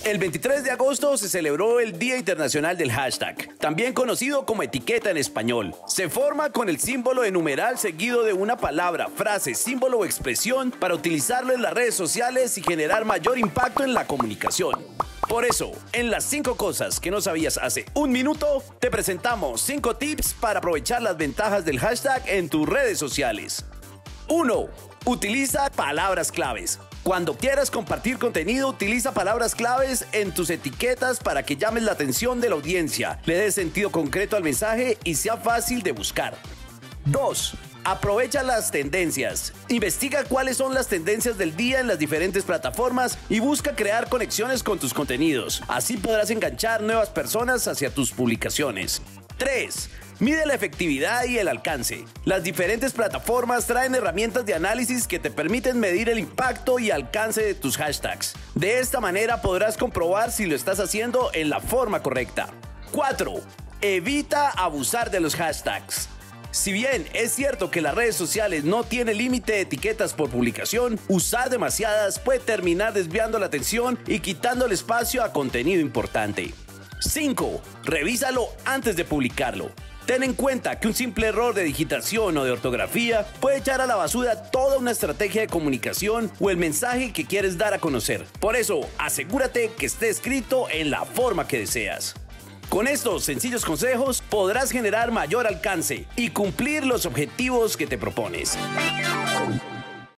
El 23 de agosto se celebró el Día Internacional del Hashtag, también conocido como etiqueta en español. Se forma con el símbolo de numeral seguido de una palabra, frase, símbolo o expresión para utilizarlo en las redes sociales y generar mayor impacto en la comunicación. Por eso, en las 5 cosas que no sabías hace un minuto, te presentamos 5 tips para aprovechar las ventajas del hashtag en tus redes sociales. 1. Utiliza palabras claves. Cuando quieras compartir contenido, utiliza palabras claves en tus etiquetas para que llames la atención de la audiencia, le des sentido concreto al mensaje y sea fácil de buscar. 2. Aprovecha las tendencias. Investiga cuáles son las tendencias del día en las diferentes plataformas y busca crear conexiones con tus contenidos. Así podrás enganchar nuevas personas hacia tus publicaciones. 3. Mide la efectividad y el alcance. Las diferentes plataformas traen herramientas de análisis que te permiten medir el impacto y alcance de tus hashtags. De esta manera podrás comprobar si lo estás haciendo en la forma correcta. 4. Evita abusar de los hashtags. Si bien es cierto que las redes sociales no tienen límite de etiquetas por publicación, usar demasiadas puede terminar desviando la atención y quitando el espacio a contenido importante. 5. Revísalo antes de publicarlo. Ten en cuenta que un simple error de digitación o de ortografía puede echar a la basura toda una estrategia de comunicación o el mensaje que quieres dar a conocer. Por eso, asegúrate que esté escrito en la forma que deseas. Con estos sencillos consejos podrás generar mayor alcance y cumplir los objetivos que te propones.